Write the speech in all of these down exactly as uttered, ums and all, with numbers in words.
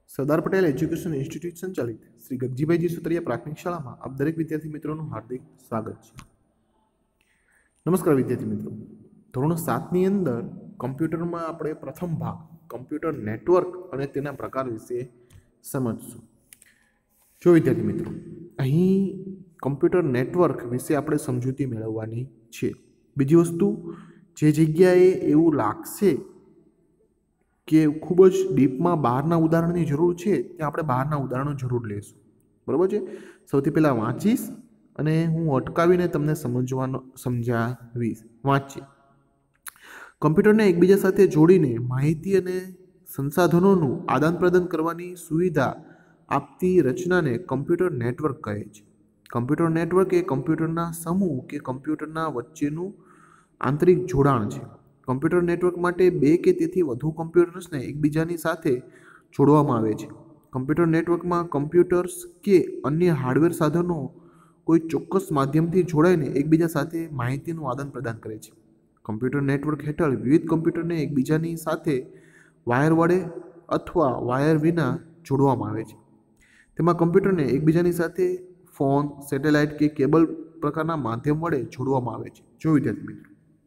Sardar Patel education institute સંચાલિત શ્રી ગગજીભાઈજી સુતરિયા પ્રાથમિક શાળામાં આપ દરેક વિદ્યાર્થી મિત્રોનું હાર્દિક સ્વાગત છે। નમસ્કાર વિદ્યાર્થી મિત્રો, ધોરણ સાતની અંદર કમ્પ્યુટરમાં આપણે પ્રથમ ભાગ કમ્પ્યુટર નેટવર્ક અને તેના પ્રકાર વિશે સમજશું। જો વિદ્યાર્થી મિત્રો, અહીં કમ્પ્યુટર નેટવર્ક વિશે આપણે સમજૂતી મેળવવાની છે। બીજી વસ્તુ, જે જગ્યાએ એવું લાગશે કે ખૂબ જ ડીપમાં બહારના ઉદાહરણની જરૂર છે ત્યાં આપણે બહારના ઉદાહરણો જરૂર લઈશું, બરાબર છે। સૌથી પહેલાં વાંચીશ અને હું અટકાવીને તમને સમજવાનો સમજાવીશ। વાંચીએ। કમ્પ્યુટરને એકબીજા સાથે જોડીને માહિતી અને સંસાધનોનું આદાન પ્રદાન કરવાની સુવિધા આપતી રચનાને કમ્પ્યુટર નેટવર્ક કહે છે। કમ્પ્યુટર નેટવર્ક એ કમ્પ્યુટરના સમૂહ કે કમ્પ્યુટરના વચ્ચેનું આંતરિક જોડાણ છે। કમ્પ્યુટર નેટવર્ક માટે બે કે તેથી વધુ કમ્પ્યુટર્સને એકબીજાની સાથે જોડવામાં આવે છે। કમ્પ્યુટર નેટવર્કમાં કમ્પ્યુટર્સ કે અન્ય હાર્ડવેર સાધનો કોઈ ચોક્કસ માધ્યમથી જોડાઈને એકબીજા સાથે માહિતીનું આદાન પ્રદાન કરે છે। કમ્પ્યુટર નેટવર્ક હેઠળ વિવિધ કમ્પ્યુટરને એકબીજાની સાથે વાયર વડે અથવા વાયર વિના જોડવામાં આવે છે। તેમાં કમ્પ્યુટરને એકબીજાની સાથે ફોન, સેટેલાઇટ કે કેબલ પ્રકારના માધ્યમ વડે જોડવામાં આવે છે। જો વિદ્યાર્થી મિત્રો,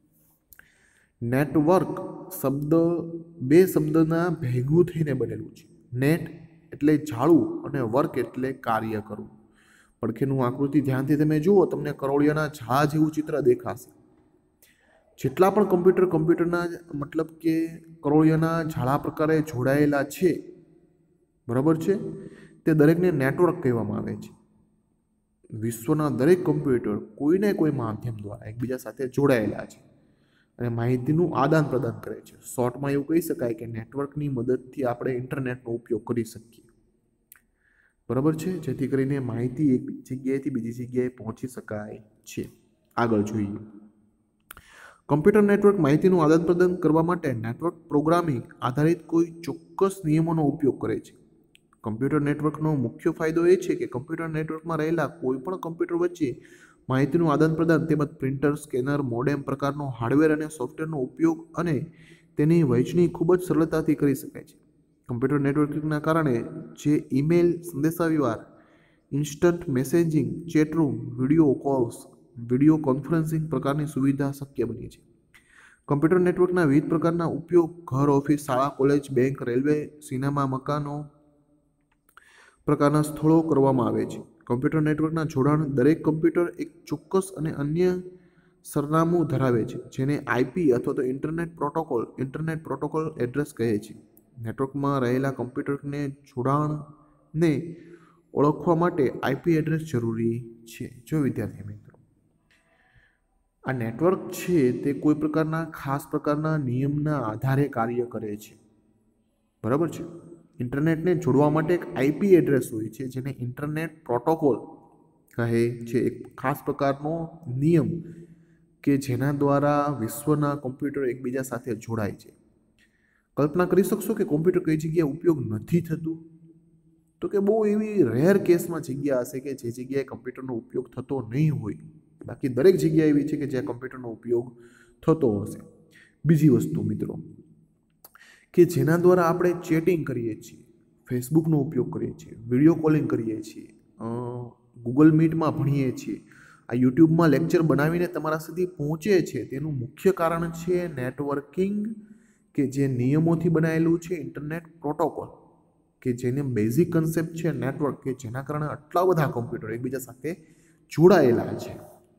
નેટવર્ક શબ્દ બે શબ્દના ભેગું થઈને બનેલું છે। નેટ એટલે જાળવું અને વર્ક એટલે કાર્ય કરવું। પડખેનું આકૃતિ ધ્યાનથી તમે જુઓ, તમને કરોળિયાના ઝાડ જેવું ચિત્ર દેખાશે। જેટલા પણ કમ્પ્યુટર કમ્પ્યુટરના મતલબ કે કરોળિયાના ઝાડા પ્રકારે જોડાયેલા છે, બરાબર છે, તે દરેકને નેટવર્ક કહેવામાં આવે છે। વિશ્વના દરેક કમ્પ્યુટર કોઈને કોઈ માધ્યમ દ્વારા એકબીજા સાથે જોડાયેલા છે અને માહિતીનું આદાન પ્રદાન કરે છે। શોર્ટમાં એવું કહી શકાય કે નેટવર્કની મદદથી આપણે ઇન્ટરનેટનો ઉપયોગ કરી શકીએ, બરાબર છે, જેથી કરીને માહિતી એક જગ્યાએથી બીજી જગ્યાએ પહોંચી શકાય છે। આગળ જોઈએ। કમ્પ્યુટર નેટવર્ક માહિતીનું આદાન પ્રદાન કરવા માટે નેટવર્ક પ્રોગ્રામિંગ આધારિત કોઈ ચોક્કસ નિયમોનો ઉપયોગ કરે છે। કમ્પ્યુટર નેટવર્કનો મુખ્ય ફાયદો એ છે કે કમ્પ્યુટર નેટવર્કમાં રહેલા કોઈપણ કમ્પ્યુટર વચ્ચે માહિતીનું આદાન પ્રદાન તેમજ પ્રિન્ટર, સ્કેનર, મોડેમ પ્રકારનો હાર્ડવેર અને સોફ્ટવેરનો ઉપયોગ અને તેની વહેંચણી ખૂબ જ સરળતાથી કરી શકાય છે। કમ્પ્યુટર નેટવર્કિંગના કારણે જે ઈમેલ, સંદેશાવ્યવહાર, instant messaging, chatroom, video calls, video conferencing પ્રકારની સુવિધા શક્ય બની છે। કમ્પ્યુટર નેટવર્કના વિવિધ પ્રકારના ઉપયોગ ઘર, ઓફિસ, શાળા, કોલેજ, બેંક, રેલવે, સિનેમા, મકાનો પ્રકારના સ્થળો કરવામાં આવે છે। કમ્પ્યુટર નેટવર્કના જોડાણ દરેક કમ્પ્યુટર એક ચોક્કસ અને અન્ય સરનામું ધરાવે છે, જેને આઈપી અથવા તો internet protocol internet protocol address કહે છે। નેટવર્કમાં રહેલા કમ્પ્યુટરને જોડાણને ઓળખવા માટે આઈપી એડ્રેસ જરૂરી છે। જો વિદ્યાર્થી મિત્રો, આ નેટવર્ક છે તે કોઈ પ્રકારના ખાસ પ્રકારના નિયમના આધારે કાર્ય કરે છે, બરાબર છે। ઇન્ટરનેટને જોડવા માટે એક આઈપી એડ્રેસ હોય છે, જેને ઇન્ટરનેટ પ્રોટોકોલ કહે છે। એક ખાસ પ્રકારનો નિયમ કે જેના દ્વારા વિશ્વના કમ્પ્યુટર એકબીજા સાથે જોડાય છે। કલ્પના કરી શકશો કે કોમ્પ્યુટર કઈ જગ્યાએ ઉપયોગ નથી થતું? તો કે બહુ એવી રેર કેસમાં જગ્યા હશે કે જે જગ્યાએ કમ્પ્યુટરનો ઉપયોગ થતો નહીં હોય, બાકી દરેક જગ્યા એવી છે કે જ્યાં કમ્પ્યુટરનો ઉપયોગ થતો હશે। બીજી વસ્તુ મિત્રો, કે જેના દ્વારા આપણે ચેટિંગ કરીએ છીએ, ફેસબુકનો ઉપયોગ કરીએ છીએ, વિડીયો કોલિંગ કરીએ છીએ, ગૂગલ મીટમાં ભણીએ છીએ, આ યુટ્યુબમાં લેક્ચર બનાવીને તમારા સુધી પહોંચે છે, તેનું મુખ્ય કારણ છે નેટવર્કિંગ, કે જે નિયમોથી બનાવેલું છે ઇન્ટરનેટ પ્રોટોકોલ, કે જેને બેઝિક કન્સેપ્ટ છે નેટવર્ક, કે જેના કારણે આટલા બધા કમ્પ્યુટર એકબીજા સાથે જોડાયેલા છે।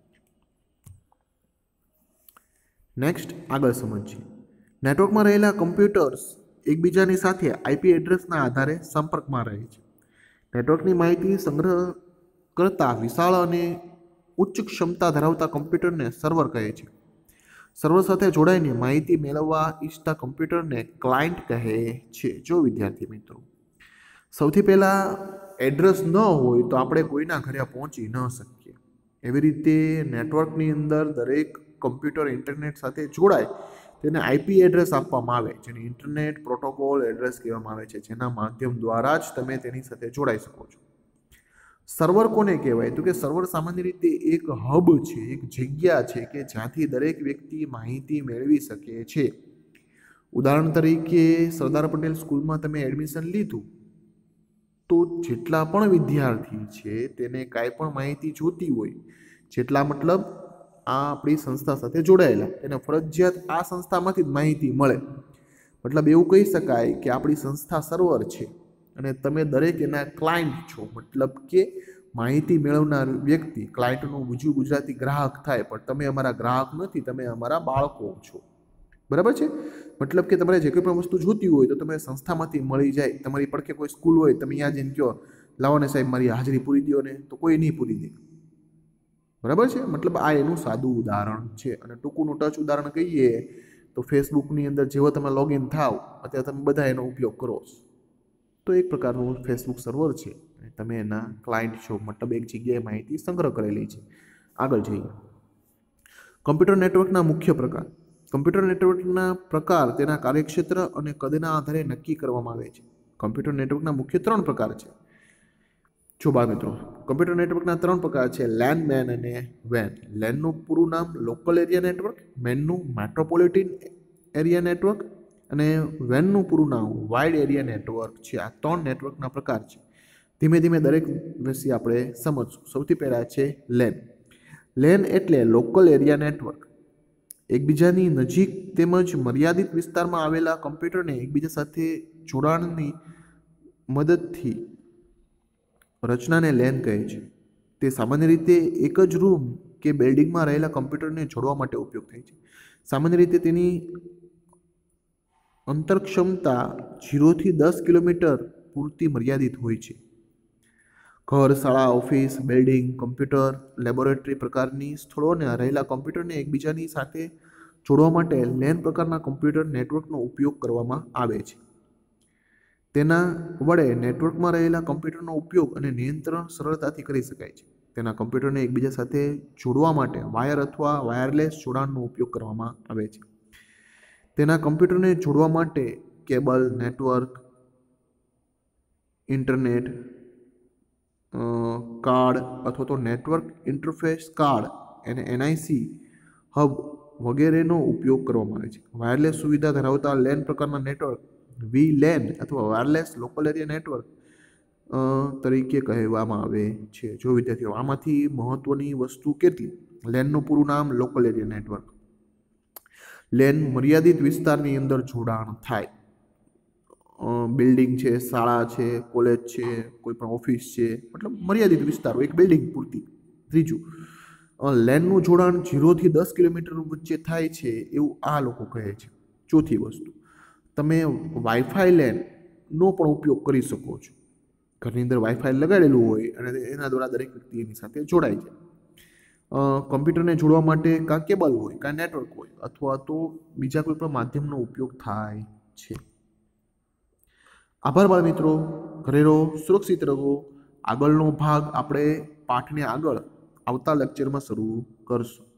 નેક્સ્ટ આગળ સમજીએ। નેટવર્કમાં રહેલા કમ્પ્યુટર્સ એકબીજાની સાથે આઈપી એડ્રેસના આધારે સંપર્કમાં રહે છે। નેટવર્કની માહિતી સંગ્રહ કરતા વિશાળ અને ઉચ્ચ ક્ષમતા ધરાવતા કમ્પ્યુટરને સર્વર કહે છે। સર્વર સાથે જોડાઈને માહિતી મેળવવા ઈચ્છતા કમ્પ્યુટરને ક્લાયન્ટ કહે છે। જો વિદ્યાર્થી મિત્રો, સૌથી પહેલાં એડ્રેસ ન હોય તો આપણે કોઈના ઘરે પહોંચી ન શકીએ। એવી રીતે નેટવર્કની અંદર દરેક કમ્પ્યુટર ઇન્ટરનેટ સાથે જોડાય તેને આઈપી એડ્રેસ આપવામાં આવે, જેને ઇન્ટરનેટ પ્રોટોકોલ એડ્રેસ કહેવામાં આવે છે, જેના માધ્યમ દ્વારા જ તમે તેની સાથે જોડાઈ શકો છો। સર્વર કોને કહેવાય? તો કે સર્વર સામાન્ય રીતે એક હબ છે, એક જગ્યા છે કે જ્યાંથી દરેક વ્યક્તિ માહિતી મેળવી શકે છે। ઉદાહરણ તરીકે સરદાર પટેલ સ્કૂલમાં તમે એડમિશન લીધું તો જેટલા પણ વિદ્યાર્થી છે તેને કાંઈ પણ માહિતી જોતી હોય, જેટલા મતલબ આ આપણી સંસ્થા સાથે જોડાયેલા, તેને ફરજિયાત આ સંસ્થામાંથી જ માહિતી મળે. મતલબ એવું કહી શકાય કે આપણી સંસ્થા સર્વર છે અને તમે દરેક એના ક્લાયન્ટ છો. મતલબ કે માહિતી મેળવનાર વ્યક્તિ ક્લાયન્ટનું બીજું ગુજરાતી ગ્રાહક થાય, પણ તમે અમારા ગ્રાહક નથી, તમે અમારા બાળકો છો. બરાબર છે? મતલબ કે તમારે જે કોઈ પણ વસ્તુ જોતી હોય તો તમે સંસ્થામાંથી મળી જાય. તમારી પડખે કોઈ સ્કૂલ હોય, તમે ત્યાં જઈને કહો લાવો ને સાહેબ મારી હાજરી પૂરી દો ને, તો કોઈ નહીં પૂરી દે. બરાબર છે? મતલબ આ એનું સાદું ઉદાહરણ છે. અને ટૂંકુંનું ટચ ઉદાહરણ કહીએ તો ફેસબુકની અંદર જેવો તમે લોગિન થાવ, અત્યારે તમે બધા એનો ઉપયોગ કરો છો, તો એક પ્રકારનું ફેસબુક સર્વર છે. તમે એના ક્લાયન્ટ છો, મતલબ એક જગ્યાએ માહિતી સંગ્રહ કરેલી છે. આગળ જઈએ. કમ્પ્યુટર નેટવર્કના મુખ્ય પ્રકાર. કમ્પ્યુટર નેટવર્કના પ્રકાર તેના કાર્યક્ષેત્ર અને કદના આધારે નક્કી કરવામાં આવે છે. કમ્પ્યુટર નેટવર્કના મુખ્ય ત્રણ પ્રકાર છે. જો બાળ મિત્રો, કમ્પ્યુટર નેટવર્કના ત્રણ પ્રકાર છે: લેન, મેન અને વેન. લેનનું પૂરું નામ લોકલ એરિયા નેટવર્ક, મેનનું મેટ્રોપોલિટન એરિયા નેટવર્ક અને વેનનું પૂરું નામ વાઇડ એરિયા નેટવર્ક છે. આ ત્રણ નેટવર્કના પ્રકાર છે. ધીમે ધીમે દરેક વિશે આપણે સમજશું. સૌથી પહેલાં છે લેન. લેન એટલે લોકલ એરિયા નેટવર્ક. એકબીજાની નજીક તેમજ મર્યાદિત વિસ્તારમાં આવેલા કમ્પ્યુટરને એકબીજા સાથે જોડાણની મદદથી રચનાને લેન કહે છે. તે સામાન્ય રીતે એક જ રૂમ કે બિલ્ડિંગમાં રહેલા કમ્પ્યુટરને જોડવા માટે ઉપયોગ થાય છે. સામાન્ય રીતે તેની અંતર ક્ષમતા ઝીરોથી દસ કિલોમીટર પૂરતી મર્યાદિત હોય છે. ઘર, શાળા, ઓફિસ, બિલ્ડિંગ, કમ્પ્યુટર લેબોરેટરી પ્રકારની સ્થળોને રહેલા કમ્પ્યુટરને એકબીજાની સાથે જોડવા માટે લેન પ્રકારના કમ્પ્યુટર નેટવર્કનો ઉપયોગ કરવામાં આવે છે. તેના વડે નેટવર્કમાં રહેલા કમ્પ્યુટરનો ઉપયોગ અને નિયંત્રણ સરળતાથી કરી શકાય છે. તેના કમ્પ્યુટરને એકબીજા સાથે જોડવા માટે વાયર અથવા વાયરલેસ જોડાણનો ઉપયોગ કરવામાં આવે છે. તેના કમ્પ્યુટરને જોડવા માટે કેબલ, નેટવર્ક, ઇન્ટરનેટ કાર્ડ અથવા તો નેટવર્ક ઇન્ટરફેસ કાર્ડ અને એનઆઈસી હબ વગેરેનો ઉપયોગ કરવામાં આવે છે. વાયરલેસ સુવિધા ધરાવતા લેન પ્રકારના નેટવર્ક વી લેન અથવા વાયરલેસ લોકલ એરિયા નેટવર્ક તરીકે કહેવામાં આવે છે. જો વિદ્યાર્થીઓ, આમાંથી મહત્વની વસ્તુ કેટલી? લેનનું પૂરું નામ લોકલ એરિયા નેટવર્ક. લેન મર્યાદિત વિસ્તારની અંદર જોડાણ થાય. બિલ્ડિંગ છે, શાળા છે, કોલેજ છે, કોઈ પણ ઓફિસ છે, મતલબ મર્યાદિત વિસ્તારો, એક બિલ્ડિંગ પૂરતી. ત્રીજું, લેનનું જોડાણ ઝીરોથી દસ કિલોમીટર વચ્ચે થાય છે એવું આ લોકો કહે છે. ચોથી વસ્તુ, તમે વાઈફાઈ લેનનો પણ ઉપયોગ કરી શકો છો. ઘરની અંદર વાઈફાઈ લગાડેલું હોય અને એના દ્વારા દરેક વ્યક્તિ એની સાથે જોડાય છે. કમ્પ્યુટરને જોડવા માટે કાં કેબલ હોય, કાં નેટવર્ક હોય, અથવા તો બીજા કોઈ પણ માધ્યમનો ઉપયોગ થાય છે. આભાર બાળ મિત્રો. ઘરે રહો, સુરક્ષિત રહો. આગળનો ભાગ આપણે પાઠને આગળ આવતા લેક્ચરમાં શરૂ કરશું.